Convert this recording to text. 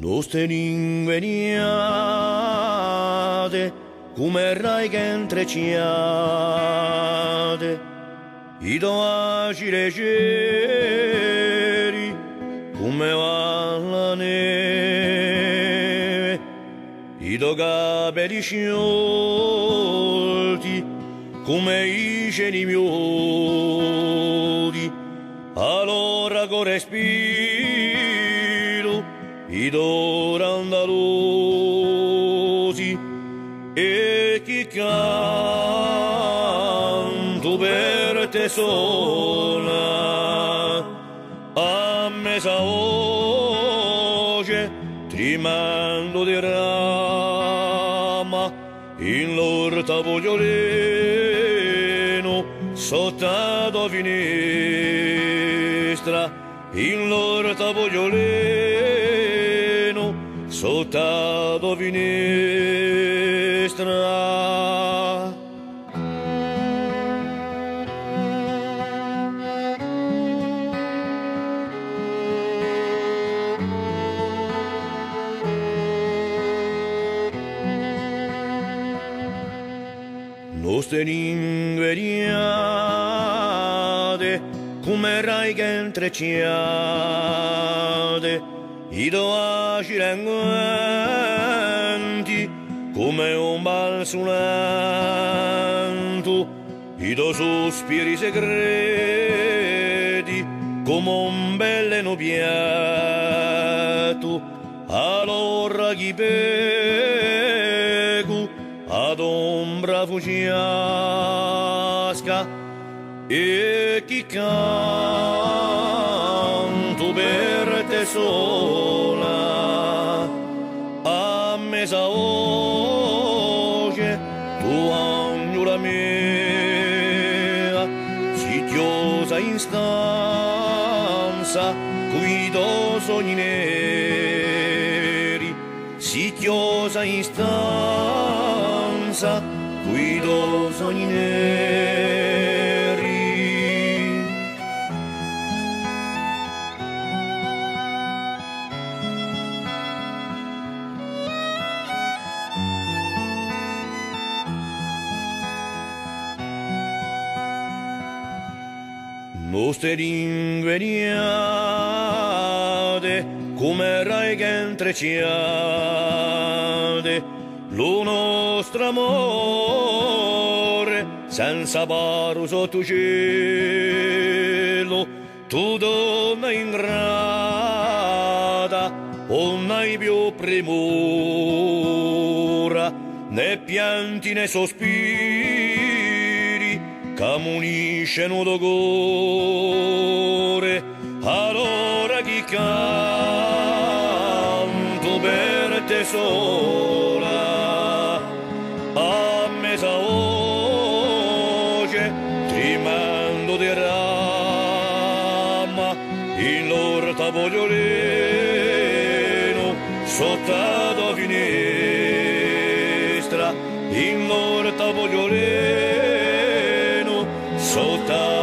Nostre lingue niate, come rai che intrecciate, i docili cieli, come va la neve, i tuoi capelli sciolti, come i cieli miodi, allora con respiro, i dorandalosi, e chi canto per te sola, a mesa voce, tremando di rama, in l'orta voglioleno, sotto finestra, in l'orta voglioleno, sotto finestra. Nostre lingue niate, come rai che intrecciate, i docili angolenti, come un balzo lento, i tuoi sospiri segreti, come un belleno piatto, allora chi peco, ad ombra fugiasca, e chi canto per te sola, a mesa voce, tu agnola mea, si chiosa in stanza, qui do sogni neri, si chiosa in stanza, guido sogni neri. Nostre lingue niate, come rai che intrecciate, lo nostro amore, senza paro sotto cielo, tu donna ingrata, non hai più premura, né pianti né sospiri, che muniscono d'ogore, allora chi canto per te sola, a mesa voce, tremando di rama, in l'orta voglioleno, sotto finestra, in l'orta voglioleno, sotto